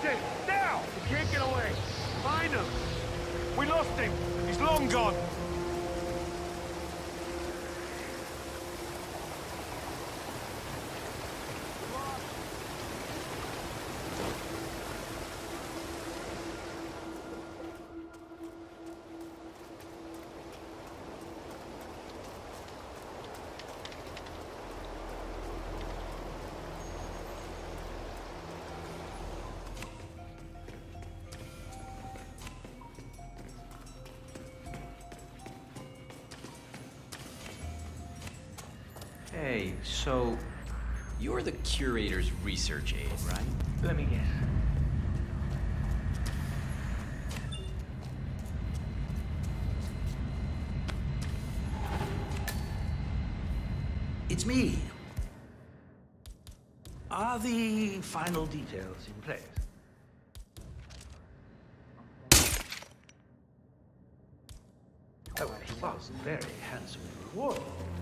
it! Now! He can't get away! Find him! We lost him! He's long gone! Hey, so you're the curator's research aide, right? Let me guess. It's me. Are the final details in place? Oh, well, he was very handsomely rewarded.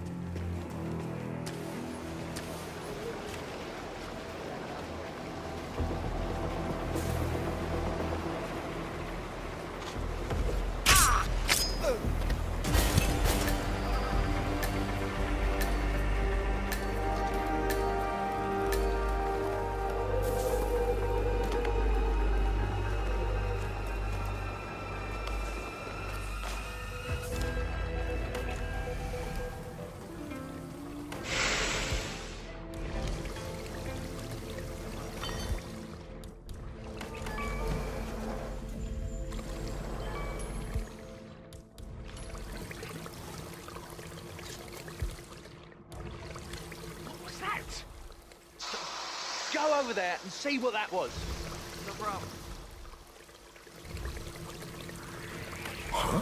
Go over there and see what that was. No problem. Huh?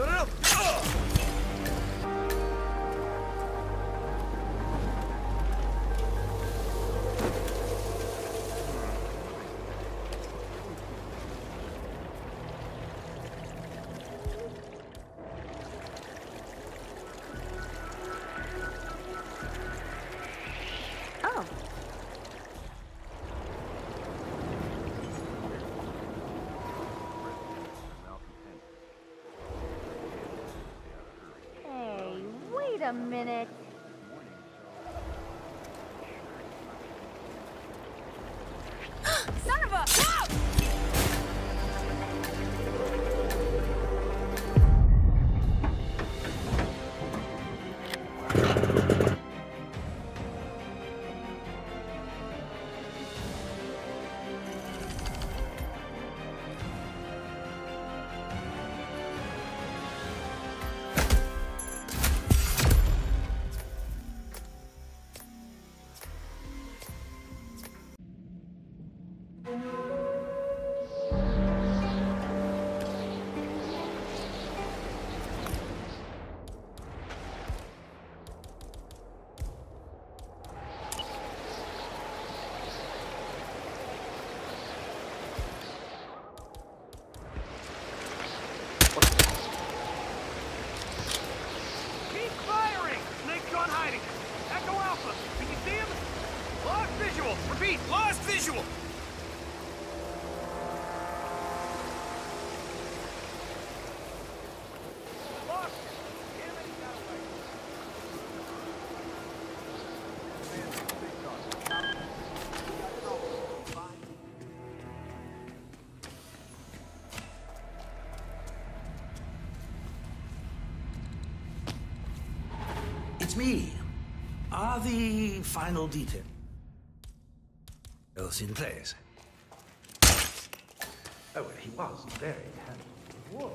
Oh. Hey, wait a minute. Son of a... Whoa! Keep firing! Snake's gone hiding. Echo Alpha, can you see him? Lost visual! Repeat, lost visual! Lost him. Damn it, he got away. It's me. Are the final details in place? Oh, well, he was very handsome. Whoa.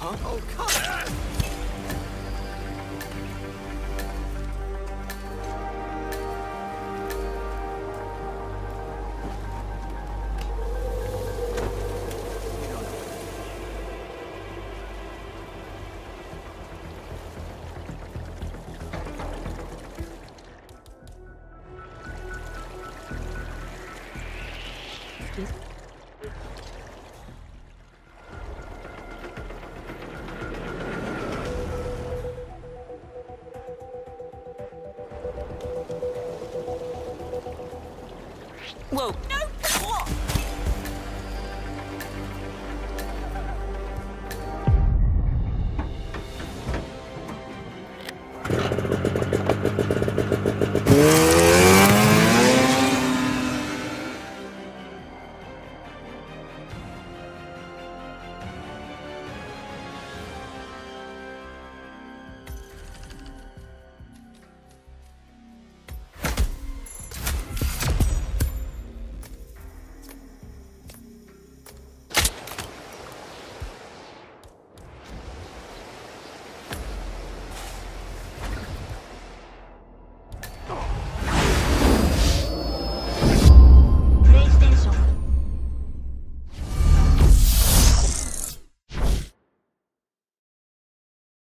Huh? Oh, come on! Whoa, no